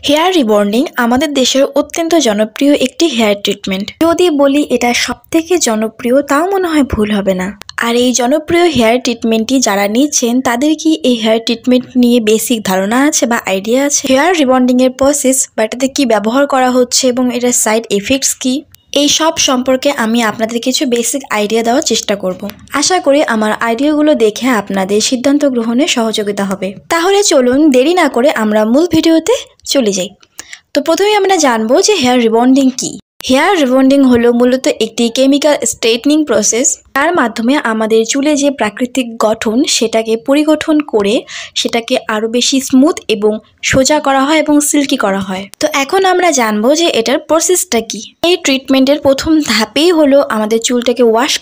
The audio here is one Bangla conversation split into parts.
হেয়ার রিবন্ডিং আমাদের দেশের অত্যন্ত জনপ্রিয় একটি হেয়ার ট্রিটমেন্ট। যদি বলি এটা সবথেকে জনপ্রিয় তাও মনে হয় ভুল হবে না। আর এই জনপ্রিয় হেয়ার ট্রিটমেন্টটি যারা নিচ্ছেন তাদের কি এই হেয়ার ট্রিটমেন্ট নিয়ে বেসিক ধারণা আছে বা আইডিয়া আছে? হেয়ার রিবন্ডিং এর প্রসেস বা এটাতে কি ব্যবহার করা হচ্ছে এবং এটার সাইড এফেক্টস কি, এই সব সম্পর্কে আমি আপনাদের কিছু বেসিক আইডিয়া দেওয়ার চেষ্টা করব। আশা করি আমার আইডিয়াগুলো দেখে আপনাদের সিদ্ধান্ত গ্রহণে সহযোগিতা হবে। তাহলে চলুন দেরি না করে আমরা মূল ভিডিওতে চলে যাই। তো প্রথমে আমরা জানবো যে হেয়ার রিবন্ডিং কি। হেয়ার রিবন্ডিং হলো মূলত একটি কেমিক্যাল স্ট্রেটনিং প্রসেস, তার মাধ্যমে আমাদের চুলে যে প্রাকৃতিক গঠন সেটাকে পরিগঠন করে সেটাকে আরও বেশি স্মুথ এবং সোজা করা হয় এবং সিল্কি করা হয়। তো এখন আমরা জানবো যে এটার প্রসেসটা কি। এই ট্রিটমেন্টের প্রথম ধাপেই হলো আমাদের চুলটাকে ওয়াশ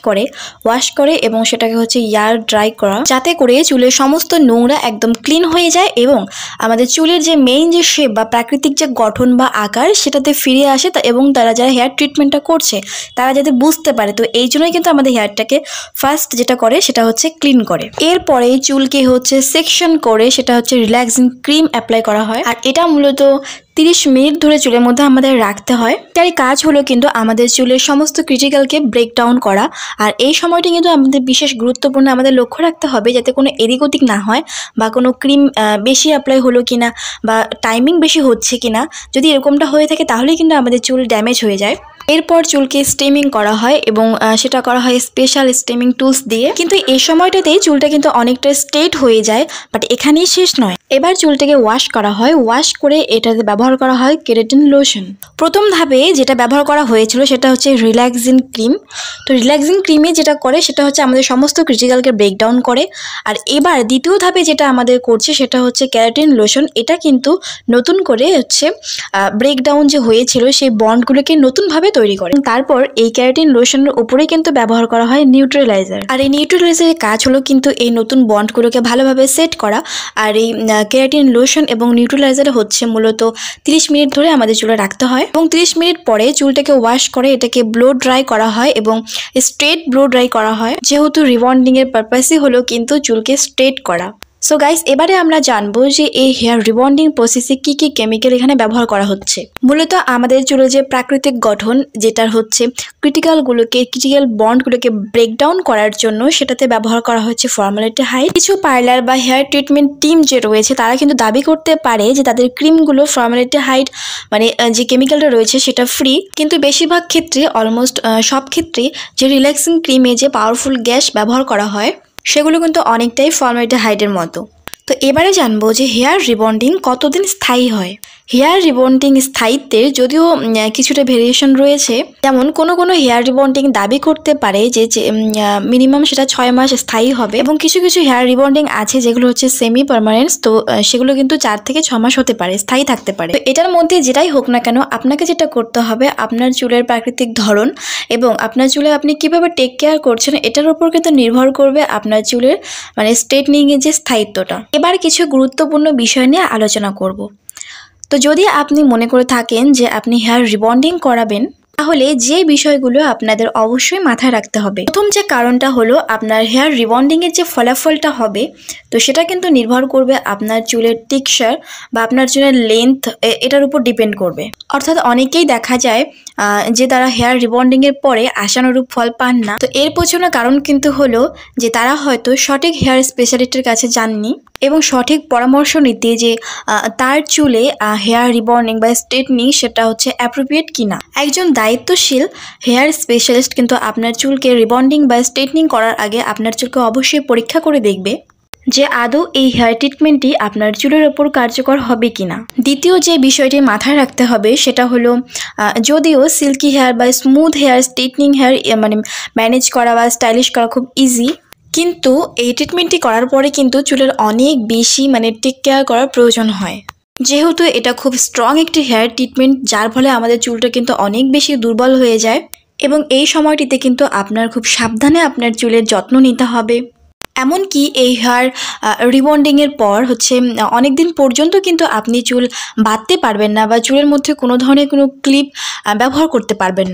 করে এবং সেটাকে হচ্ছে এয়ার ড্রাই করা, যাতে করে চুলের সমস্ত নোংরা একদম ক্লিন হয়ে যায় এবং আমাদের চুলের যে মেইন যে শেপ বা প্রাকৃতিক যে গঠন বা আকার সেটাতে ফিরে আসে এবং তারা যারা হেয়ার ট্রিটমেন্টটা করছে তারা যাতে বুঝতে পারে। তো এই জন্যই কিন্তু আমাদের হেয়ারটাকে ফার্স্ট যেটা করে সেটা হচ্ছে ক্লিন করে। এরপরে চুলকে হচ্ছে সেকশন করে সেটা হচ্ছে রিল্যাক্সিং ক্রিম অ্যাপ্লাই করা হয়, আর এটা মূলত 30 মিনিট ধরে চুলের মধ্যে আমাদের রাখতে হয়। তার কাজ হলো কিন্তু আমাদের চুলের সমস্ত ক্রিটিক্যালকে ব্রেকডাউন করা, আর এই সময়টি কিন্তু আমাদের বিশেষ গুরুত্বপূর্ণ। আমাদের লক্ষ্য রাখতে হবে যাতে কোনো এদিক ওদিক না হয় বা কোনো ক্রিম বেশি অ্যাপ্লাই হলো কিনা বা টাইমিং বেশি হচ্ছে কিনা। যদি এরকমটা হয়ে থাকে তাহলেই কিন্তু আমাদের চুল ড্যামেজ হয়ে যায়। এরপর চুলকে স্টেমিং করা হয় এবং সেটা করা হয় স্পেশাল স্টেমিং টুলস দিয়ে। কিন্তু এই সময়টাতেই চুলটা কিন্তু অনেকটা স্ট্রেট হয়ে যায়, বাট এখানেই শেষ নয়। এবার চুলটাকে ওয়াশ করা হয়, ওয়াশ করে এটাতে ব্যবহার করা হয় কেরাটিন লোশন। প্রথম ধাপে যেটা ব্যবহার করা হয়েছিল সেটা হচ্ছে রিল্যাক্সিং ক্রিম। তো রিল্যাক্সিং ক্রিমে যেটা করে সেটা হচ্ছে আমাদের সমস্ত ক্রিটিক্যালকে ব্রেকডাউন করে। আর এবার দ্বিতীয় ধাপে যেটা আমাদের করছে সেটা হচ্ছে কেরাটিন লোশন। এটা কিন্তু নতুন করে হচ্ছে ব্রেকডাউন যে হয়েছিল সেই বন্ডগুলোকে নতুনভাবে তৈরি করে। তারপর এই কেরাটিন লোশনের উপরে কিন্তু ব্যবহার করা হয় নিউট্রালাইজার। আর এই নিউট্রালাইজারের কাজ হলো কিন্তু এই নতুন বন্ডগুলোকে ভালোভাবে সেট করা। আর এই কেরাটিন লোশন এবং নিউট্রালাইজার হচ্ছে মূলত 30 মিনিট ধরে আমাদের চুলে রাখতে হয় এবং 30 মিনিট পরে চুলটাকে ওয়াশ করে এটাকে ব্লো ড্রাই করা হয় এবং স্ট্রেট ব্লো ড্রাই করা হয়, যেহেতু রিবন্ডিং এর পারপাসই হলো কিন্তু চুলকে স্ট্রেট করা। সো গাইস, এবারে আমরা জানবো যে এই হেয়ার রিবন্ডিং প্রসেসে কি কি কেমিক্যাল এখানে ব্যবহার করা হচ্ছে। মূলত আমাদের চুলের যে প্রাকৃতিক গঠন যেটার হচ্ছে ক্রিটিক্যাল বন্ডগুলোকে ব্রেকডাউন করার জন্য সেটাতে ব্যবহার করা হচ্ছে ফর্মালিডিহাইড। কিছু পার্লার বা হেয়ার ট্রিটমেন্ট টিম যে রয়েছে তারা কিন্তু দাবি করতে পারে যে তাদের ক্রিমগুলো ফর্মালিডিহাইড মানে যে কেমিক্যালটা রয়েছে সেটা ফ্রি, কিন্তু বেশিরভাগ ক্ষেত্রে অলমোস্ট সব ক্ষেত্রেই যে রিল্যাক্সিং ক্রিমে যে পাওয়ারফুল গ্যাস ব্যবহার করা হয় সেগুলো কিন্তু অনেকটাই ফর্মালিডিহাইডের মতো। তো এবারে জানবো যে হেয়ার রিবন্ডিং কতদিন স্থায়ী হয়। হেয়ার রিবন্ডিং স্থায়িত্বের যদিও কিছুটা ভেরিয়েশন রয়েছে, যেমন কোনো হেয়ার রিবন্ডিং দাবি করতে পারে যে মিনিমাম সেটা 6 মাস স্থায়ী হবে এবং কিছু হেয়ার রিবন্ডিং আছে যেগুলো হচ্ছে সেমি পার্মানেন্ট। তো সেগুলো কিন্তু 4 থেকে 6 মাস হতে পারে, স্থায়ী থাকতে পারে। তো এটার মধ্যে যেটাই হোক না কেন আপনাকে যেটা করতে হবে আপনার চুলের প্রাকৃতিক ধরন এবং আপনার চুলে আপনি কিভাবে টেক কেয়ার করছেন এটার উপর কিন্তু নির্ভর করবে আপনার চুলের মানে স্ট্রেটনিং এর যে স্থায়িত্বটা। এবার কিছু গুরুত্বপূর্ণ বিষয় নিয়ে আলোচনা করব। তো যদি আপনি মনে করে থাকেন যে আপনি হেয়ার রিবন্ডিং করাবেন তাহলে যে বিষয়গুলো আপনাদের অবশ্যই মাথায় রাখতে হবে। প্রথম যে কারণটা হলো আপনার হেয়ার রিবন্ডিং এর যে ফলাফলটা হবে তো সেটা কিন্তু নির্ভর করবে আপনার চুলের টেক্সচার বা আপনার চুলের লেন্থ, এটার উপর ডিপেন্ড করবে। অর্থাৎ অনেকেই দেখা যায় যে তারা হেয়ার রিবন্ডিং এর পরে আশানুরূপ ফল পান না। তো এর পেছনে কারণ কিন্তু হলো যে তারা হয়তো সঠিক হেয়ার স্পেশালিস্টের কাছে যাননি এবং সঠিক পরামর্শ নিতে যে তার চুলে হেয়ার রিবন্ডিং বা স্ট্রেটনিং সেটা হচ্ছে অ্যাপ্রোপ্রিয়েট কিনা। একজন দায়িত্বশীল হেয়ার স্পেশালিস্ট কিন্তু আপনার চুলকে রিবন্ডিং বা স্ট্রেটনিং করার আগে আপনার চুলকে অবশ্যই পরীক্ষা করে দেখবে যে আদৌ এই হেয়ার ট্রিটমেন্টটি আপনার চুলের ওপর কার্যকর হবে কিনা। দ্বিতীয় যে বিষয়টি মাথায় রাখতে হবে সেটা হলো যদিও সিল্কি হেয়ার বা স্মুথ হেয়ার স্ট্রেটনিং হেয়ার মানে ম্যানেজ করা বা স্টাইলিশ করা খুব ইজি, কিন্তু এই ট্রিটমেন্টটি করার পরে কিন্তু চুলের অনেক বেশি মানে টেক কেয়ার করার প্রয়োজন হয়, যেহেতু এটা খুব স্ট্রং একটি হেয়ার ট্রিটমেন্ট যার ফলে আমাদের চুলটা কিন্তু অনেক বেশি দুর্বল হয়ে যায় এবং এই সময়টিতে কিন্তু আপনার খুব সাবধানে আপনার চুলের যত্ন নিতে হবে। এমনকি এই হেয়ার রিবন্ডিংয়ের পর হচ্ছে অনেক দিন পর্যন্ত কিন্তু আপনি চুল বাঁধতে পারবেন না বা চুলের মধ্যে কোনো ধরনের কোনো ক্লিপ ব্যবহার করতে পারবেন না।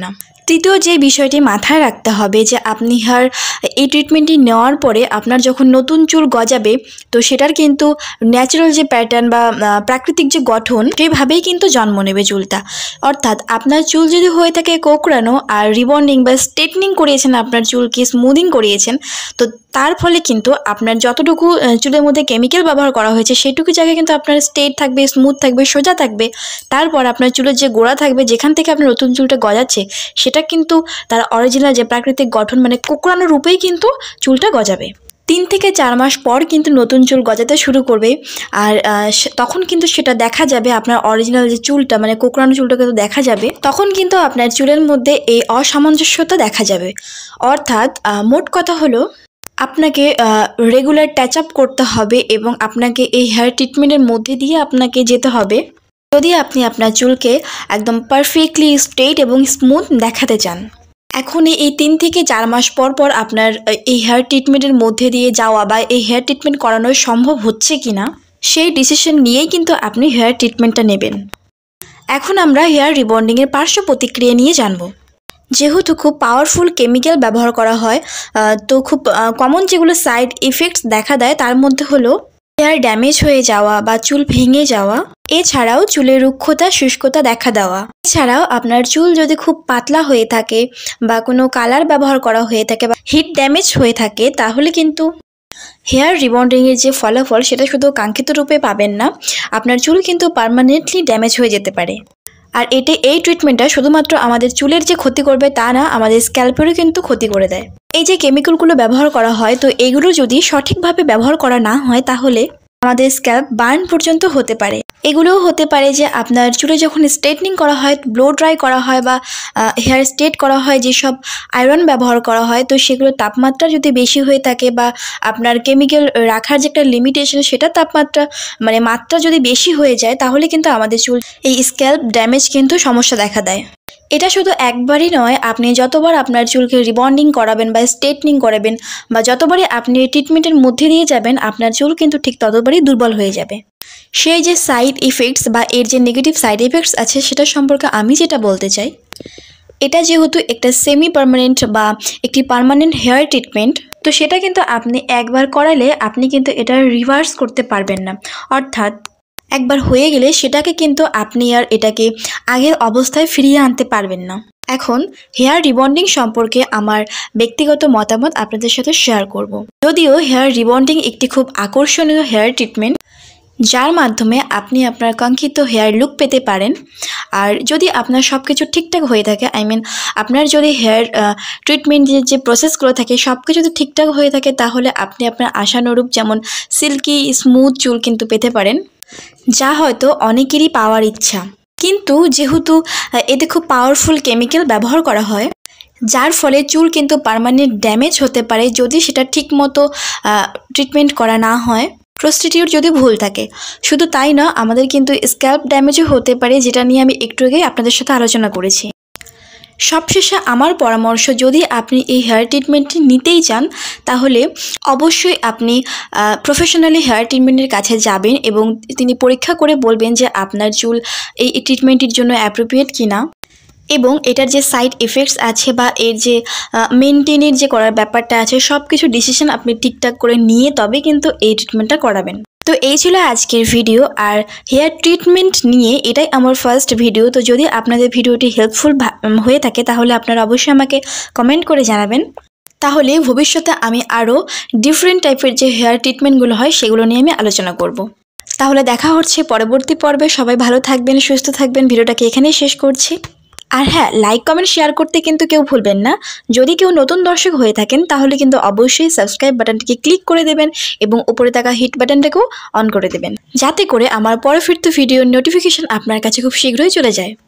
তৃতীয় যে বিষয়টি মাথায় রাখতে হবে যে আপনি এই ট্রিটমেন্টটি নেওয়ার পরে আপনার যখন নতুন চুল গজাবে তো সেটার কিন্তু ন্যাচারাল যে প্যাটার্ন বা প্রাকৃতিক যে গঠন সেইভাবেই কিন্তু জন্ম নেবে চুলটা। অর্থাৎ আপনার চুল যদি হয়ে থাকে কোঁকড়ানো আর রিবন্ডিং বা স্ট্রেটনিং করিয়েছেন, আপনার চুলকে স্মুদিং করিয়েছেন, তো তার ফলে কিন্তু আপনার যতটুকু চুলের মধ্যে কেমিক্যাল ব্যবহার করা হয়েছে সেটুকু জায়গায় কিন্তু আপনার স্ট্রেট থাকবে, স্মুথ থাকবে, সোজা থাকবে। তারপর আপনার চুলের যে গোড়া থাকবে, যেখান থেকে আপনার নতুন চুলটা গজাচ্ছে, সেটা কিন্তু তার অরিজিনাল যে প্রাকৃতিক গঠন মানে কোঁকড়ানো রূপেই কিন্তু চুলটা গজাবে। 3 থেকে 4 মাস পর কিন্তু নতুন চুল গজাতে শুরু করবে, আর তখন কিন্তু সেটা দেখা যাবে, আপনার অরিজিনাল যে চুলটা মানে কোঁকড়ানো চুলটা কিন্তু দেখা যাবে। তখন কিন্তু আপনার চুলের মধ্যে এই অসামঞ্জস্যতা দেখা যাবে। অর্থাৎ মোট কথা হলো আপনাকে রেগুলার টাচ আপ করতে হবে এবং আপনাকে এই হেয়ার ট্রিটমেন্টের মধ্যে দিয়ে আপনাকে যেতে হবে যদি আপনি আপনার চুলকে একদম পারফেক্টলি স্ট্রেট এবং স্মুথ দেখাতে চান। এখন এই 3 থেকে 4 মাস পর পর আপনার এই হেয়ার ট্রিটমেন্টের মধ্যে দিয়ে যাওয়া বা এই হেয়ার ট্রিটমেন্ট করানো সম্ভব হচ্ছে কিনা সেই ডিসিশন নিয়েই কিন্তু আপনি হেয়ার ট্রিটমেন্টটা নেবেন। এখন আমরা হেয়ার রিবন্ডিংয়ের পার্শ্ব প্রতিক্রিয়া নিয়ে জানব। যেহেতু খুব পাওয়ারফুল কেমিক্যাল ব্যবহার করা হয়, তো খুব কমন যেগুলো সাইড ইফেক্টস দেখা দেয় তার মধ্যে হলো হেয়ার ড্যামেজ হয়ে যাওয়া বা চুল ভেঙে যাওয়া, এছাড়াও চুলের রুক্ষতা, শুষ্কতা দেখা দেওয়া। এছাড়াও আপনার চুল যদি খুব পাতলা হয়ে থাকে বা কোনো কালার ব্যবহার করা হয়ে থাকে বা হিট ড্যামেজ হয়ে থাকে, তাহলে কিন্তু হেয়ার রিবন্ডিংয়ের যে ফলাফল সেটা শুধু কাঙ্ক্ষিত রূপে পাবেন না, আপনার চুল কিন্তু পার্মানেন্টলি ড্যামেজ হয়ে যেতে পারে। আর এই ট্রিটমেন্টটা শুধুমাত্র আমাদের চুলের যে ক্ষতি করবে তা না, আমাদের স্ক্যাল্পেরও কিন্তু ক্ষতি করে দেয়। এই যে কেমিক্যালগুলো ব্যবহার করা হয়, তো এগুলো যদি সঠিকভাবে ব্যবহার করা না হয় তাহলে আমাদের স্ক্যাল্প বার্ন পর্যন্ত হতে পারে। এগুলোও হতে পারে যে আপনার চুলে যখন স্ট্রেটনিং করা হয়, ব্লো ড্রাই করা হয় বা হেয়ার স্ট্রেট করা হয়, যেসব আয়রন ব্যবহার করা হয়, তো সেগুলো তাপমাত্রা যদি বেশি হয়ে থাকে বা আপনার কেমিক্যাল রাখার যে একটা লিমিটেশন সেটা তাপমাত্রা মানে মাত্রা যদি বেশি হয়ে যায়, তাহলে কিন্তু আমাদের চুল এই স্ক্যাল্প ড্যামেজ কিন্তু সমস্যা দেখা দেয়। এটা শুধু একবারই নয়, আপনি যতবার আপনার চুলকে রিবন্ডিং করাবেন বা স্ট্রেটনিং করাবেন বা যতবারই আপনি ট্রিটমেন্টের মধ্যে দিয়ে যাবেন, আপনার চুল কিন্তু ঠিক ততবারই দুর্বল হয়ে যাবে। সেই যে সাইড ইফেক্টস বা এর যে নেগেটিভ সাইড ইফেক্টস আছে সেটা সম্পর্কে আমি যেটা বলতে চাই, এটা যেহেতু একটা সেমি পার্মানেন্ট বা একটি পার্মানেন্ট হেয়ার ট্রিটমেন্ট, তো সেটা কিন্তু আপনি একবার করালে আপনি কিন্তু এটা রিভার্স করতে পারবেন না। অর্থাৎ একবার হয়ে গেলে সেটাকে কিন্তু আপনি আর এটাকে আগের অবস্থায় ফিরিয়ে আনতে পারবেন না। এখন হেয়ার রিবন্ডিং সম্পর্কে আমার ব্যক্তিগত মতামত আপনাদের সাথে শেয়ার করব। যদিও হেয়ার রিবন্ডিং একটি খুব আকর্ষণীয় হেয়ার ট্রিটমেন্ট, যার মাধ্যমে আপনি আপনার কাঙ্ক্ষিত হেয়ার লুক পেতে পারেন। আর যদি আপনার সব কিছু ঠিকঠাক হয়ে থাকে, আপনার যদি হেয়ার ট্রিটমেন্টের যে প্রসেসগুলো থাকে সব কিছু যদি ঠিকঠাক হয়ে থাকে, তাহলে আপনি আপনার আশানুরূপ যেমন সিল্কি স্মুথ চুল কিন্তু পেতে পারেন, যা হয়তো অনেকেরই পাওয়ার ইচ্ছা। কিন্তু যেহেতু এতে খুব পাওয়ারফুল কেমিক্যাল ব্যবহার করা হয়, যার ফলে চুল কিন্তু পার্মানেন্ট ড্যামেজ হতে পারে যদি সেটা ঠিকমতো ট্রিটমেন্ট করা না হয়, প্রস্টিটিউট যদি ভুল থাকে। শুধু তাই না, আমাদের কিন্তু স্ক্যাল্প ড্যামেজও হতে পারে, যেটা নিয়ে আমি একটু আগে আপনাদের সাথে আলোচনা করেছি। সবশেষে আমার পরামর্শ, যদি আপনি এই হেয়ার ট্রিটমেন্টটি নিতেই চান তাহলে অবশ্যই আপনি প্রফেশনালি হেয়ার ট্রিটমেন্টের কাছে যাবেন এবং তিনি পরীক্ষা করে বলবেন যে আপনার চুল এই ট্রিটমেন্টের জন্য অ্যাপ্রোপ্রিয়েট কিনা, এবং এটার যে সাইড এফেক্টস আছে বা এর যে মেনটেনের যে করার ব্যাপারটা আছে, সব কিছু ডিসিশন আপনি ঠিকঠাক করে নিয়ে তবে কিন্তু এই ট্রিটমেন্টটা করাবেন। তো এই ছিল আজকের ভিডিও, আর হেয়ার ট্রিটমেন্ট নিয়ে এটাই আমার ফার্স্ট ভিডিও। তো যদি আপনাদের ভিডিওটি হেল্পফুল হয়ে থাকে তাহলে আপনারা অবশ্যই আমাকে কমেন্ট করে জানাবেন, তাহলে ভবিষ্যতে আমি আরও ডিফারেন্ট টাইপের যে হেয়ার ট্রিটমেন্টগুলো হয় সেগুলো নিয়ে আমি আলোচনা করব। তাহলে দেখা হচ্ছে পরবর্তী পর্বে। সবাই ভালো থাকবেন, সুস্থ থাকবেন। ভিডিওটাকে এখানেই শেষ করছি। আর হ্যাঁ, লাইক কমেন্ট শেয়ার করতে কিন্তু কেউ ভুলবেন না। যদি কেউ নতুন দর্শক হয়ে থাকেন তাহলে কিন্তু অবশ্যই সাবস্ক্রাইব বাটনটিকে ক্লিক করে দেবেন এবং উপরে থাকা হিট বাটনটাকেও অন করে দেবেন, যাতে করে আমার পরবর্তী ভিডিওর নোটিফিকেশন আপনার কাছে খুব শীঘ্রই চলে যায়।